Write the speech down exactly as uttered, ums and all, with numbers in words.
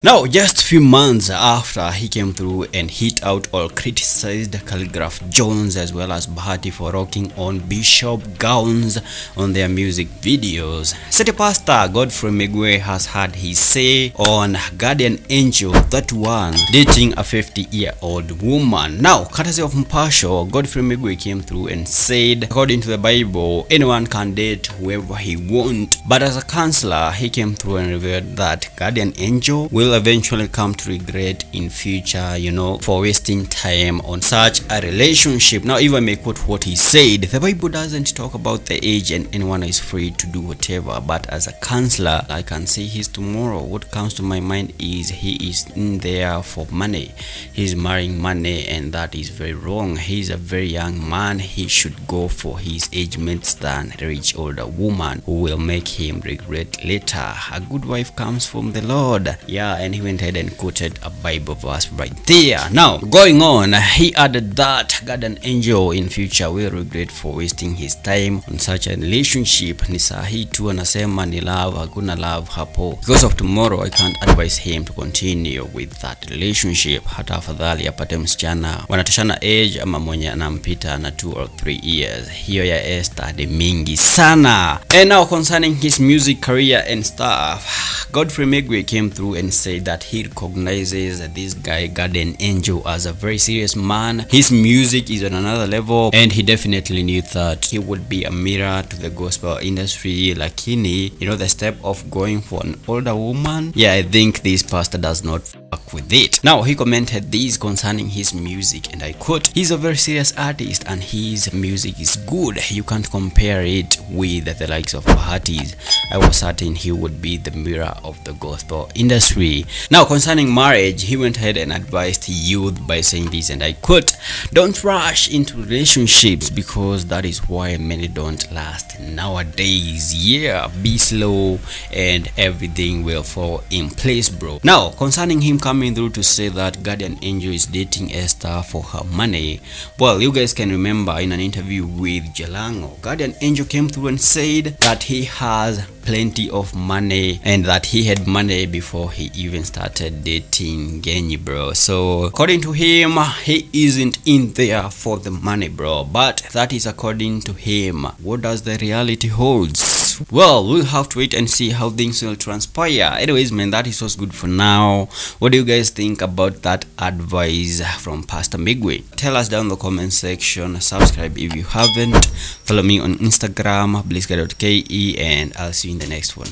Now, just a few months after he came through and hit out or criticized Khaligraph Jones as well as Bahati for rocking on bishop gowns on their music videos, City Pastor Godfrey Migwe has had his say on Guardian Angel, that one dating a fifty year old woman. Now, courtesy of Mpasho, Godfrey Migwe came through and said, according to the Bible, anyone can date whoever he wants. But as a counselor, he came through and revealed that Guardian Angel will eventually come to regret in future, you know, for wasting time on such a relationship. Now, if I may quote what he said, the Bible doesn't talk about the age and anyone is free to do whatever, but as a counselor, I can see his tomorrow. What comes to my mind is he is in there for money. He's marrying money, and that is very wrong. He's a very young man. He should go for his age mates than a rich older woman who will make him regret later. A good wife comes from the Lord. Yeah, and he went ahead and quoted a Bible verse right there. Now, going on, he added that Guardian Angel in future will regret for wasting his time on such a relationship. Ni sahi tu anasema ni love, hakuna love hapo. Because of tomorrow, I can't advise him to continue with that relationship. Hata afadhali apate msichana wanatoshana age ama mwenye anampita na two or three years. Hiyo ya Esther de mingi sana. And now concerning his music career and stuff, Godfrey Migwe came through and said that he recognizes this guy Guardian Angel as a very serious man. His music is on another level, and he definitely knew that he would be a mirror to the gospel industry. Lakini, you know, the step of going for an older woman, yeah, I think this pastor does not fuck with it. Now, he commented this concerning his music, and I quote, "He's a very serious artist and his music is good. You can't compare it with the likes of Bahati's. I was certain he would be the mirror of the gospel industry." Now, concerning marriage, he went ahead and advised youth by saying this, and I quote, "Don't rush into relationships because that is why many don't last nowadays. Yeah, be slow and everything will fall in place, bro." Now, concerning him coming through to say that Guardian Angel is dating Esther for her money, well, you guys can remember in an interview with Jalango, Guardian Angel came through and said that he has plenty of money and that he had money before he even started dating Genyi, bro. So according to him, he isn't in there for the money, bro, but that is according to him. What does the reality holds? Well, we'll have to wait and see how things will transpire. Anyways, man, that is what's good for now. What do you guys think about that advice from Pastor Migwe? Tell us down in the comment section. Subscribe if you haven't. Follow me on Instagram, blitzguy dot K E, and I'll see you in the next one.